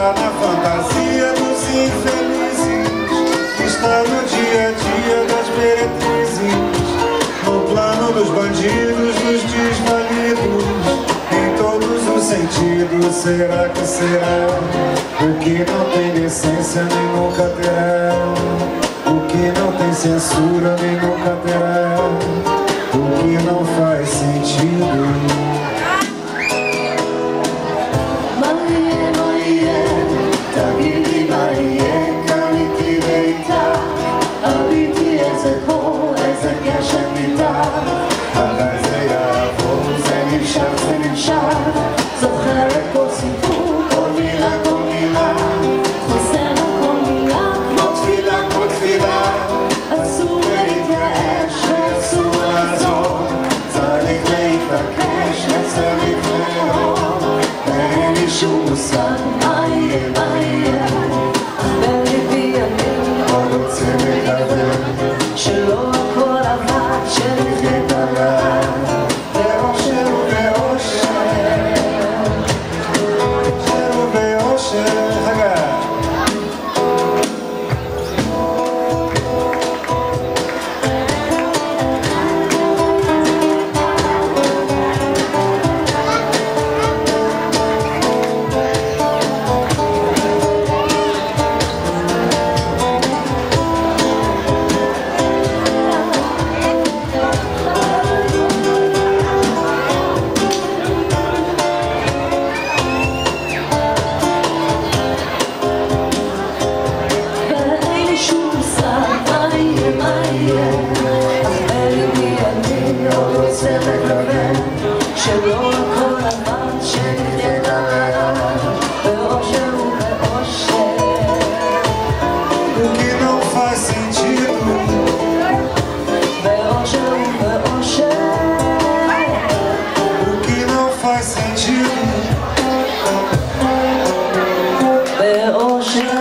está na fantasia dos infelizes, está no dia a dia das meretrizes, no plano dos bandidos, dos desvalidos, em todos os sentidos. Será que será? O que não tem decência nem nunca terá, o que não tem censura nem nunca terá, o que não faz sentido. תגידי מה יהיה, קניתי ביתה, עליתי איזה חור, איזה גשם ניתן, אבל זה יעבור, זה נמשך, זוכרת כל סיפור, כל מילה, חוזר על כל מילה, כמו תפילה, אסור להתייאש ואסור לעזור, צריך להתעקש וצריך לאהוב, ואין לי שום מושג מה יהיה, בליבי אני עוד רוצה לקווה, שלא הכל עבד, שנחיה בלעד, באושר ובאושר, שלא הכל לבן, שנחיה בלעד, באושר ובאושר. O que não faz sentido, באושר ובאושר. o que não faz sentido, באושר